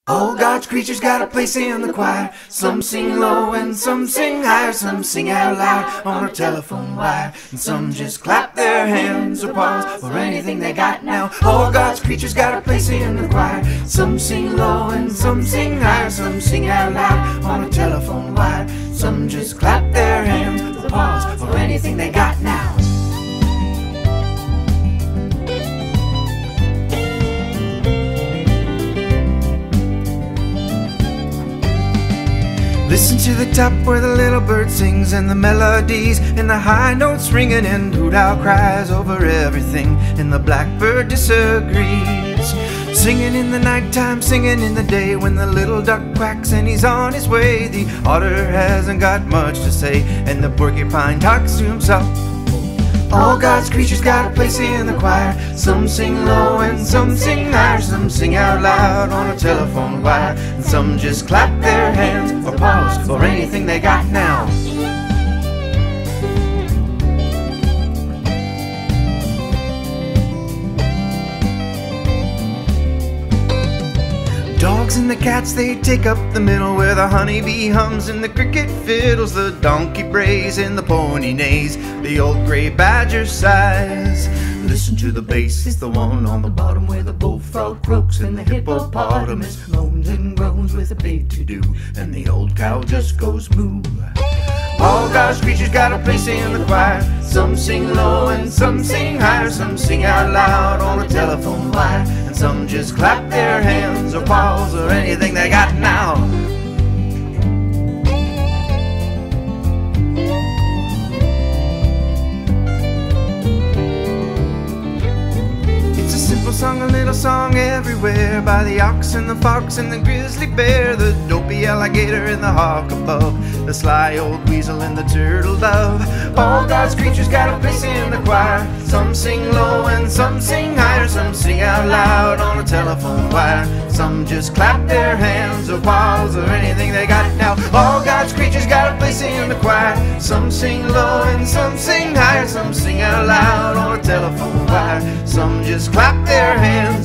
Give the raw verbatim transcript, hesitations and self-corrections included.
All God's creatures got a place in the choir. Some sing low and some sing higher. Some sing out loud on a telephone wire. And some just clap their hands or paws or anything they got now. All God's creatures got a place in the choir. Some sing low and some sing higher. Some sing out loud on a telephone wire. Some just clap their hands or paws or anything they got now. Listen to the top where the little bird sings, and the melodies and the high notes ringing, and hoot owl cries over everything, and the blackbird disagrees. Singing in the nighttime, singing in the day, when the little duck quacks and he's on his way. The otter hasn't got much to say, and the porcupine talks to himself. All God's creatures got a place in the choir. Some sing low and some sing higher. Some sing out loud on a telephone wire. And some just clap their hands or paws or anything they got now. Dogs and the cats, they take up the middle, where the honeybee hums and the cricket fiddles. The donkey brays and the pony neighs, the old gray badger sighs. Listen to the bass, it's the one on the bottom, where the bullfrog croaks and the hippopotamus moans and groans with a big to-do, and the old cow just goes moo. All God's creatures got a place in the choir. Some sing low and some sing higher. Some sing out loud on a telephone wire. And some just clap their hands or paws or anything they got now. It's a simple song, a little song everywhere, by the ox and the fox and the grizzly bear, the dopey alligator and the hawk above, the sly old weasel and the turtle dove. All God's creatures got a place in the choir. Some sing low and some sing higher. Some sing out loud on a telephone wire. Some just clap their hands or paws or anything they got now. All God's creatures got a place in the choir. Some sing low and some sing higher. Some sing out loud on a telephone wire. Some just clap their hands